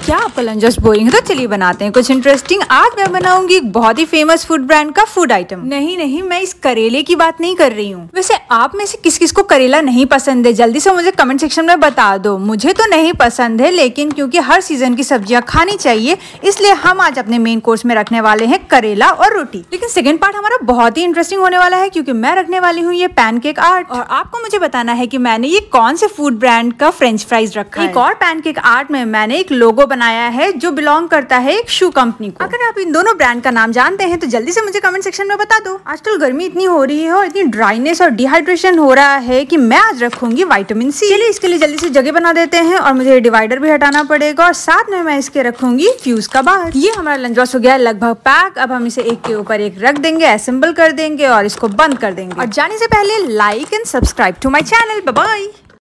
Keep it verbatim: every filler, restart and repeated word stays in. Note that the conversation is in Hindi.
क्या आपका लंच बॉक्स बोरिंग है? तो चलिए बनाते हैं कुछ इंटरेस्टिंग। आज मैं बनाऊंगी एक बहुत ही फेमस फूड ब्रांड का फूड आइटम। नहीं नहीं, मैं इस करेले की बात नहीं कर रही हूँ। वैसे आप में से किस किस को करेला नहीं पसंद है, जल्दी से मुझे कमेंट सेक्शन में बता दो। मुझे तो नहीं पसंद है, लेकिन क्योंकि हर सीजन की सब्जियां खानी चाहिए, इसलिए हम आज अपने मेन कोर्स में रखने वाले हैं करेला और रोटी। लेकिन सेकंड पार्ट हमारा बहुत ही इंटरेस्टिंग होने वाला है, क्योंकि मैं रखने वाली हूँ ये पैनकेक आर्ट, और आपको मुझे बताना है कि मैंने ये कौन से फूड ब्रांड का फ्रेंच फ्राइज रखा है। एक और पैनकेक आर्ट में मैंने एक लोगो बनाया है जो बिलोंग करता है एक शू कंपनी को। अगर आप इन दोनों ब्रांड का नाम जानते हैं तो जल्दी से मुझे कमेंट सेक्शन में बता दो। आजकल गर्मी इतनी हो रही है और इतनी ड्राइनेस और डिहाइड्रेशन हो रहा है कि मैं आज रखूंगी विटामिन सी। चलिए इसके लिए जल्दी से जगह बना देते हैं, और मुझे डिवाइडर भी हटाना पड़ेगा, और साथ में मैं इसके रखूंगी फ्यूज का बार। ये हमारा लंच बॉक्स हो गया लगभग पैक। अब हम इसे एक के ऊपर एक रख देंगे, असेंबल कर देंगे और इसको बंद कर देंगे। और जाने से पहले like and subscribe to my channel. Bye bye.